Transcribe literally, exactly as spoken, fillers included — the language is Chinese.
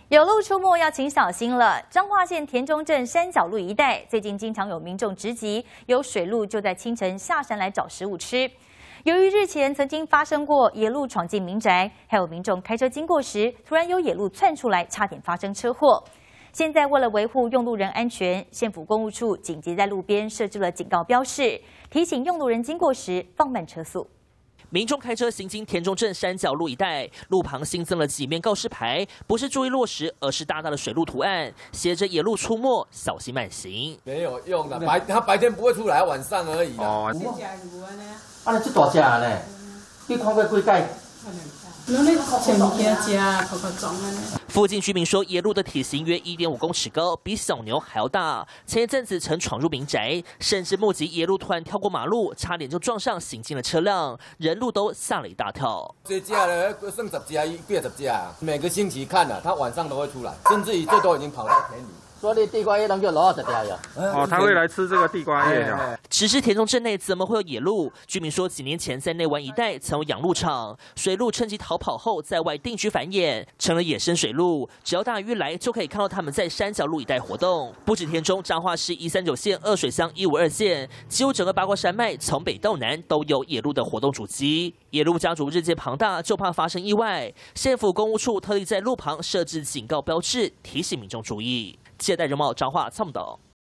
有鹿出没，要请小心了。彰化县田中镇山脚路一带，最近经常有民众直击，有水鹿就在清晨下山来找食物吃。由于日前曾经发生过野鹿闯进民宅，还有民众开车经过时，突然有野鹿窜出来，差点发生车祸。现在为了维护用路人安全，县府公务处紧急在路边设置了警告标示，提醒用路人经过时放慢车速。 民众开车行经田中镇山脚路一带，路旁新增了几面告示牌，不是注意落实，而是大大的水鹿图案，写着“野鹿出没，小心慢行”。 没有用的，白它白天不会出来，晚上而已的。哦， 啊，你这大只呢？你看过几届？ 那那前天吃啊，头壳肿啊。 附近居民说，野鹿的体型约一点五公尺高，比小牛还要大。前一阵子曾闯入民宅，甚至目击野鹿突然跳过马路，差点就撞上行进的车辆，人鹿都吓了一大跳。 这只呢，剩十只，变十只啊！每个星期看了，它晚上都会出来，甚至于这都已经跑到田里。 所以地瓜叶能就老十条呀。 哦，他会来吃这个地瓜叶呀。 只是田中镇内怎么会有野鹿？居民说，几年前在内湾一带曾有养鹿场，水鹿趁机逃跑后在外定居繁衍，成了野生水鹿。只要大雨来，就可以看到它们在山脚路一带活动。不止田中、彰化市一三九线、二水乡一五二线，几乎整个八卦山脉从北到南都有野鹿的活动足迹。野鹿家族日渐庞大，就怕发生意外。县府公务处特地在路旁设置警告标志，提醒民众注意。记者戴荣茂彰化参报道。